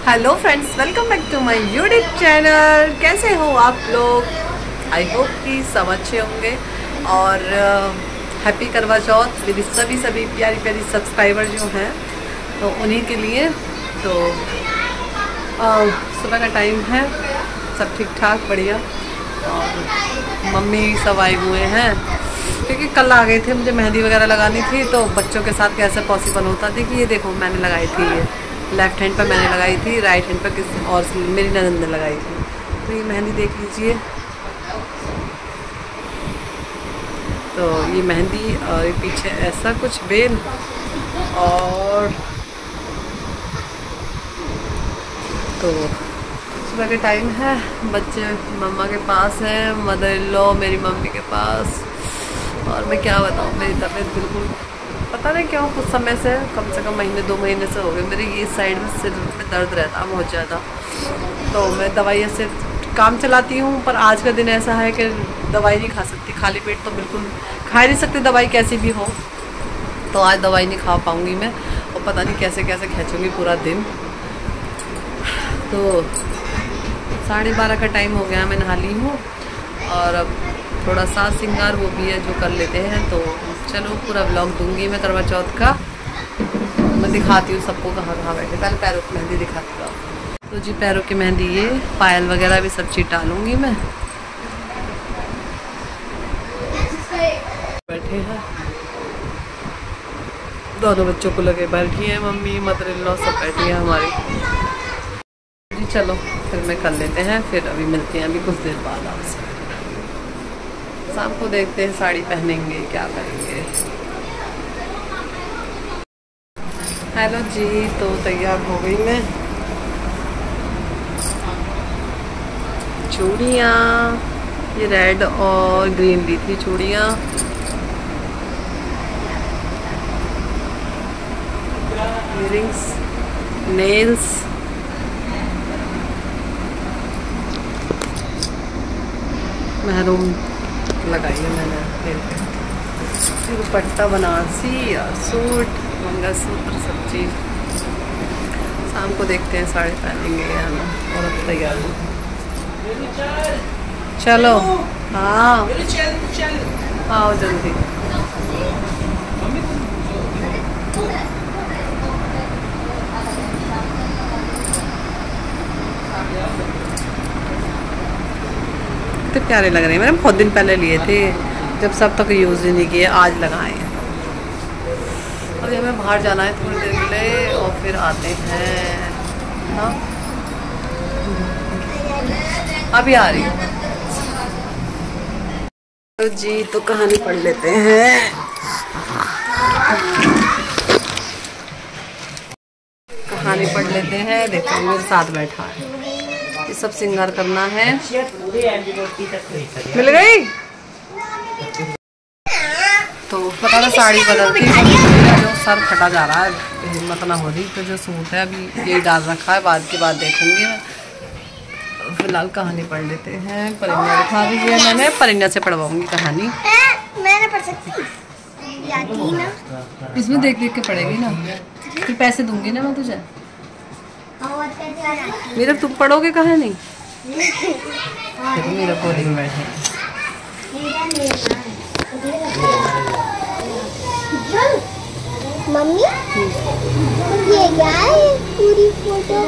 Hello friends, welcome back to my YouTube channel. कैसे हो आप लोग? आई होप कि सब अच्छे होंगे और हैप्पी करवा चौथ मेरी सभी प्यारी प्यारी सब्सक्राइबर जो हैं, तो उन्हीं के लिए। तो सुबह का टाइम है, सब ठीक ठाक बढ़िया। और मम्मी सब आए हुए हैं क्योंकि कल आ गए थे, मुझे मेहंदी वगैरह लगानी थी, तो बच्चों के साथ कैसे पॉसिबल होता। देखिए ये देखो, मैंने लगाई थी, ये लेफ़्ट हैंड पर मैंने लगाई थी, राइट हैंड पर किसी और मेरी ननद ने लगाई थी। तो ये मेहंदी देख लीजिए। तो ये मेहंदी और ये पीछे ऐसा कुछ बेल, और तो सुबह के टाइम है, बच्चे मम्मा के पास हैं, मदर इन लॉ मेरी मम्मी के पास। और मैं क्या बताऊँ, मेरी तबीयत बिल्कुल पता नहीं क्यों कुछ समय से कम महीने 2 महीने से हो गए, मेरे ये साइड में सिर में दर्द रहता है बहुत ज़्यादा। तो मैं दवाइयों से काम चलाती हूँ, पर आज का दिन ऐसा है कि दवाई नहीं खा सकती, खाली पेट तो बिल्कुल खा ही नहीं सकती दवाई कैसी भी हो। तो आज दवाई नहीं खा पाऊँगी मैं, और पता नहीं कैसे कैसे खींचूँगी पूरा दिन। तो 12:30 का टाइम हो गया, मैं नहा ली हूँ और अब थोड़ा सा श्रृंगार वो भी है जो कर लेते हैं। तो चलो पूरा व्लॉग दूंगी मैं करवा चौथ का, मैं दिखाती हूँ सबको कहाँ कहाँ बैठे। पहले पैरों की मेहंदी दिखाती हूँ। तो जी पैरों की मेहंदी, ये पायल वगैरह भी सब चीज़ डालूंगी मैं। बैठे हैं दोनों बच्चों को लगे बैठी हैं, मम्मी मदर इन लॉ सब बैठी हैं हमारी। जी चलो फिर मैं कर लेते हैं, फिर अभी मिलते हैं अभी कुछ देर बाद आपसे। शाम को देखते हैं साड़ी पहनेंगे क्या करेंगे। हेलो जी, तो तैयार हो गई मैं। चूड़ियाँ ये रेड और ग्रीन ली थी चूड़ियाँ। इयररिंग्स, नेल्स, महरून लगाई है मैंने, दुपट्टा बनारसी और सूट मंगलसूत्र सब चीज़। शाम को देखते हैं साड़ी पहनेंगे या ना। और अब तैयार हो, चलो। हाँ आओ जल्दी। कितने प्यारे लग रहे हैं, मैंने बहुत दिन पहले लिए थे जब सब तक यूज़ ही नहीं किए, आज लगाए हैं। अब हमें बाहर जाना है थोड़ी देर के लिए और फिर आते हैं। हाँ अभी आ रही हूँ। तो जी तो कहानी पढ़ लेते हैं। कहानी पढ़ लेते हैं। देखो मेरे साथ बैठा है, ये सब श्रृंगार करना है। मिल गई तो पता ना साड़ी बदलती, जो सर फटा जा रहा है, हिम्मत ना हो रही। तो जो सूट है अभी यही डाल रखा है, बाद की बात देखूंगी मैं। फिलहाल कहानी पढ़ लेते हैं। परिंदा दिखा दीजिए, मैंने परिंदा से पढ़वाऊंगी कहानी। मैंने पढ़ सकती ना, इसमें देख देख के पढ़ेगी ना, फिर पैसे दूंगी ना मैं तुझे। मेरा तुम पढ़ोगे कहानी? मेरा कोडिंग बैठे मम्मी, ये क्या है पूरी फोटो?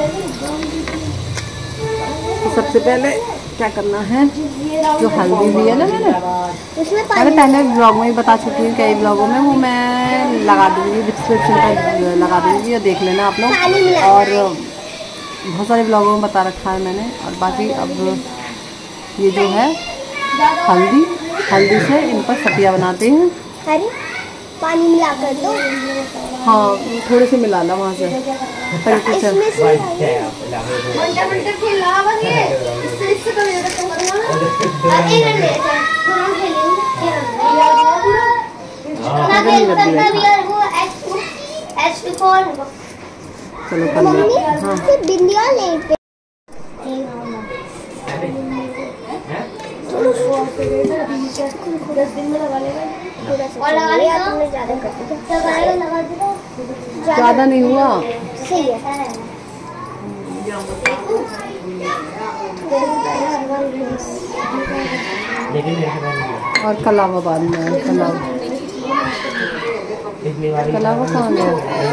तो सबसे पहले क्या करना है, जो हल्दी ली है ना मैंने पहले ब्लॉग में ही बता चुकी हूँ, कई ब्लॉगों में, वो मैं लगा दूँगी डिस्क्रिप्शन पर, लगा दूँगी और देख लेना आप लोग। और बहुत सारे ब्लॉगों में बता रखा है मैंने। और बाकी अब ये जो है हल्दी से इन पर सतिया बनाते हैं। अरे पानी मिला कर दो। हाँ थोड़े से मिला ला वहाँ से। चलो कर लेते हैं। हाँ बिंदिया ले और लगा लिया तुमने, ज़्यादा कर दिया। ज़्यादा नहीं हुआ, सही है। और कलावा बांधना है। कलावा कहाँ है?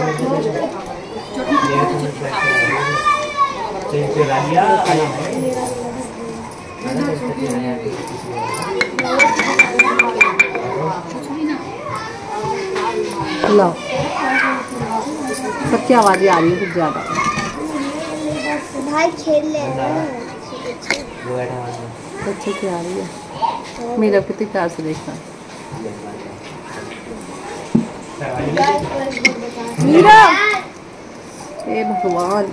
लो सबकी आवाज़ें आ रही है कुछ ज़्यादा। भाई खेल ले बच्चे की आ रही है। मेरा कितनी प्यार से देखना। मीरा हे भगवान।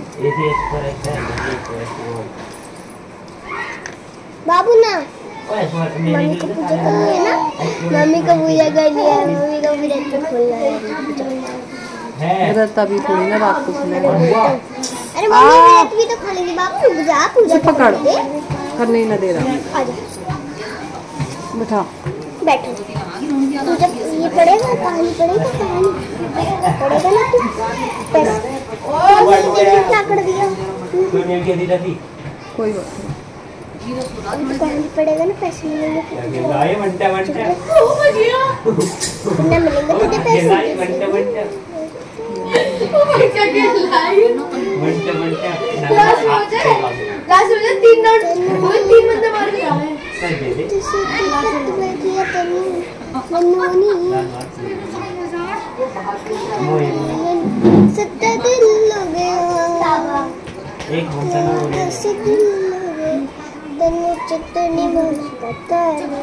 बाबू ना मम्मी को पूजा करनी है ना, मम्मी को पूजा करनी है, मम्मी को भी व्रत खोलना है। व्रत अभी थोड़ी ना रात को खुलेगा। अरे मम्मी व्रत भी तो खोलेगी। बाबू रुक जा, पूजा पकड़ करने ही ना दे रहा। आजा बैठा बैठो। तू जब ये पढ़ेगा कहानी पढ़ेगा ना तू क्या कर दिया। कोई बात नहीं। कहानी पढ़ेगा ना पैसे मिलेंगे। कितना मिलेंगे तुझे पैसे? सत्ता दिल हो गया चितनी पता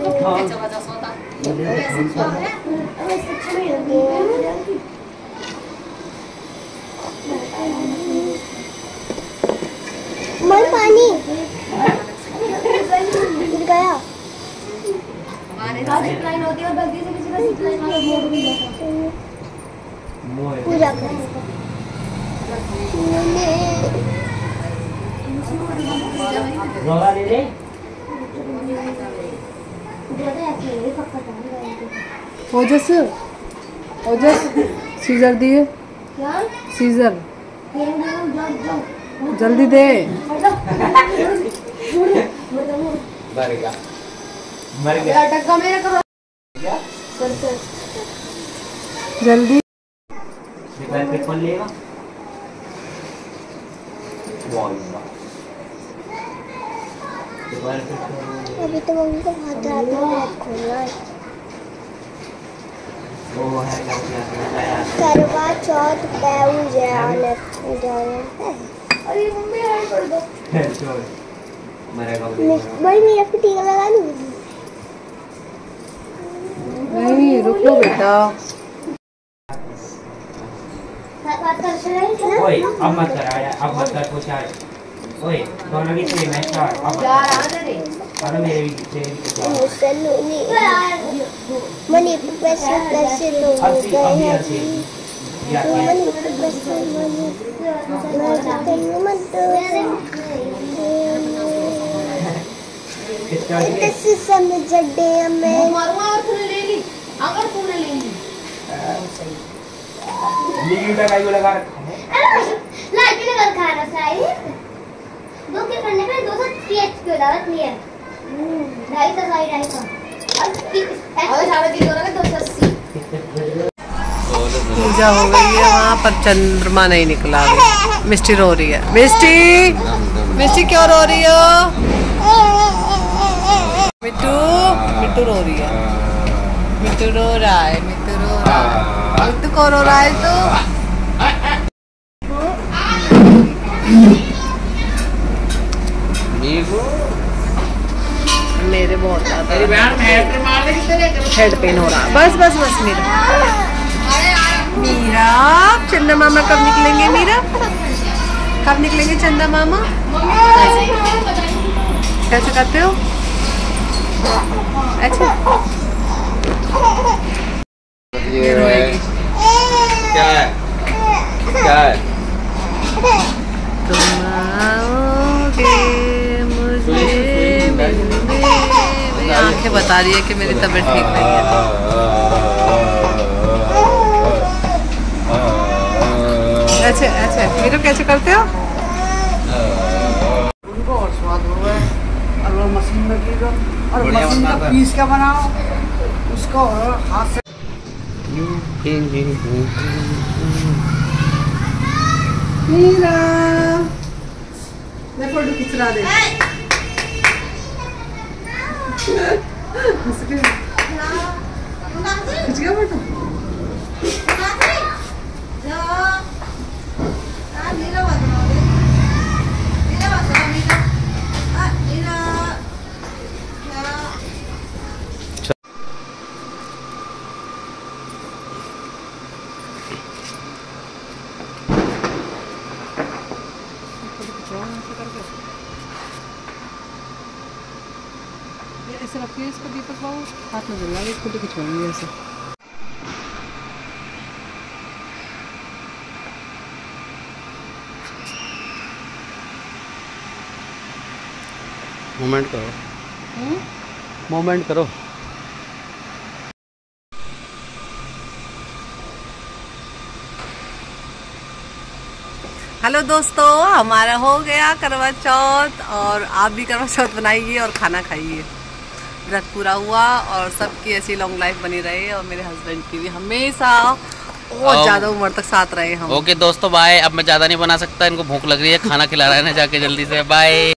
मर पानी गिर गया। पूजा कर ओजस सीजर दिए। सीजर जल्दी दे। मर गया जल्दी। अभी तो मम्मी को बहुत रात में खोलना है। करवा चौथ अरे मम्मी कर दो। भाई मेरा भी टीका लगा दूँ? नहीं रुक लो बेटा। ओए अब मत कर आया, अब मत कर कुछ यार। ओए दोनों की सेम है स्टार। अब यार आने दे। अरे मेरे भी मुसलमानी मनी पैसे तो गए हैं जी। मनी पैसे मनी मत इस समय जड्डे में मारूंगा और तूने ले ली। अगर तूने ले ली लीड का काई लगा रखा है। लाइट लगा रखा है साइड दो के करने पे 230 की दावत नहीं है। 250 साइड 250 और सारे की दोनों का 280। पूजा हो गई है वहाँ पर चंद्रमा नहीं निकला। मिस्टी रो रही है। मिस्टी क्यों रो रही हो? मिट्टू रो रही है। मिट्टू रो रहा है। मिट्टू को रो रहा है तो मेरे बहुत ज्यादा हेड पेन हो रहा है। बस मीरा चंदा मामा कब निकलेंगे? मीरा कब निकलेंगे चंदा मामा? कैसे करते हो? अच्छा ये रोएगी। क्या है? तुम आओगे मुझे मिलने। मेरी आंखें बता रही है कि मेरी तबीयत ठीक नहीं है। अच्छा मीरा कैसे करते हो? उनको और स्वाद हो गए और वो मशीन में की दो और बढ़िया मशीन बनता का है। पीस का बनाओ उसको और हाथ से। मीरा मैं फोटो खिंचवा दे। खिंच गया फोटो। ऐसे रखिए इसको दीपक बाबू हाथ में जला के फोटो खिंचवाएंगे ऐसे। मोमेंट करो मोमेंट करो। हेलो दोस्तों, हमारा हो गया करवा चौथ और आप भी करवा चौथ बनाइए और खाना खाइए। व्रत पूरा हुआ और सबकी ऐसी लॉन्ग लाइफ बनी रहे और मेरे हस्बैंड की भी हमेशा बहुत ज्यादा उम्र तक साथ रहे हम। ओके दोस्तों बाय। अब मैं ज्यादा नहीं बना सकता, इनको भूख लग रही है, खाना खिला रहा है ना जाके जल्दी से। बाय।